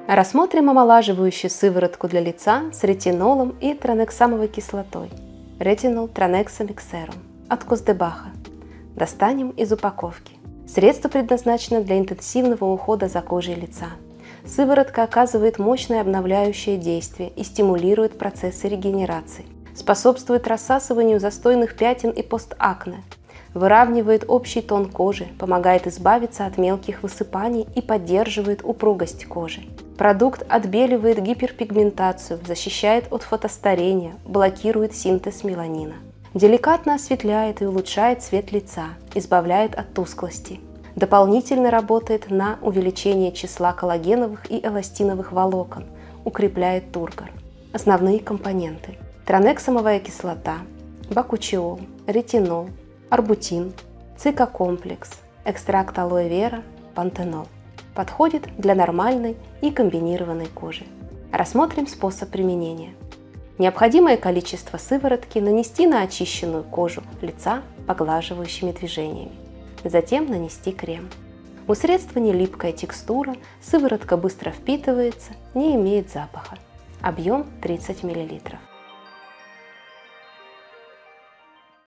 Рассмотрим омолаживающую сыворотку для лица с ретинолом и транексамовой кислотой. Ретинол транексамиксерум от Косдебаха. Достанем из упаковки. Средство предназначено для интенсивного ухода за кожей лица. Сыворотка оказывает мощное обновляющее действие и стимулирует процессы регенерации. Способствует рассасыванию застойных пятен и постакне. Выравнивает общий тон кожи, помогает избавиться от мелких высыпаний и поддерживает упругость кожи. Продукт отбеливает гиперпигментацию, защищает от фотостарения, блокирует синтез меланина. Деликатно осветляет и улучшает цвет лица, избавляет от тусклости. Дополнительно работает на увеличение числа коллагеновых и эластиновых волокон, укрепляет тургор. Основные компоненты: транексамовая кислота, бакучиол, ретинол, арбутин, цикокомплекс, экстракт алоэ вера, пантенол. Подходит для нормальной и комбинированной кожи. Рассмотрим способ применения. Необходимое количество сыворотки нанести на очищенную кожу лица поглаживающими движениями. Затем нанести крем. У средства не липкая текстура, сыворотка быстро впитывается, не имеет запаха. Объем 30 мл.